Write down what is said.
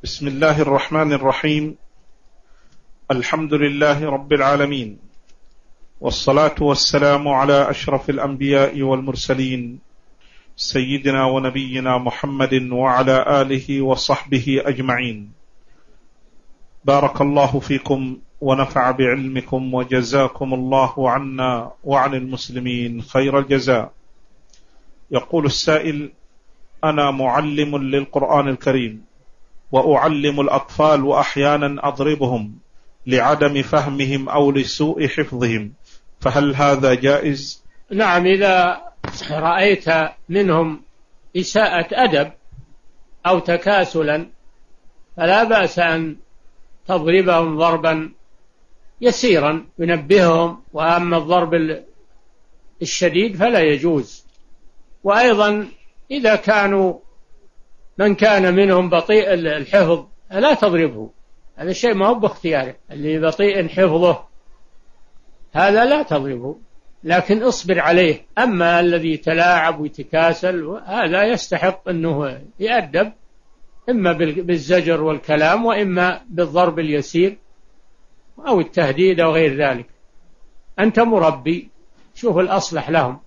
بسم الله الرحمن الرحيم. الحمد لله رب العالمين، والصلاة والسلام على أشرف الأنبياء والمرسلين سيدنا ونبينا محمد وعلى آله وصحبه أجمعين. بارك الله فيكم ونفع بعلمكم، وجزاكم الله عنا وعن المسلمين خير الجزاء. يقول السائل: أنا معلم للقرآن الكريم، وأعلم الأطفال وأحيانا أضربهم لعدم فهمهم أو لسوء حفظهم، فهل هذا جائز؟ نعم، إذا رأيت منهم إساءة أدب أو تكاسلا فلا بأس أن تضربهم ضربا يسيرا ينبههم، وأما الضرب الشديد فلا يجوز. وأيضا إذا من كان منهم بطيء الحفظ لا تضربه، هذا الشيء ما هو باختياره. اللي بطيء حفظه هذا لا تضربه، لكن اصبر عليه. أما الذي يتلاعب ويتكاسل هذا يستحق أنه يؤدب، إما بالزجر والكلام، وإما بالضرب اليسير أو التهديد أو غير ذلك. أنت مربي، شوف الأصلح لهم.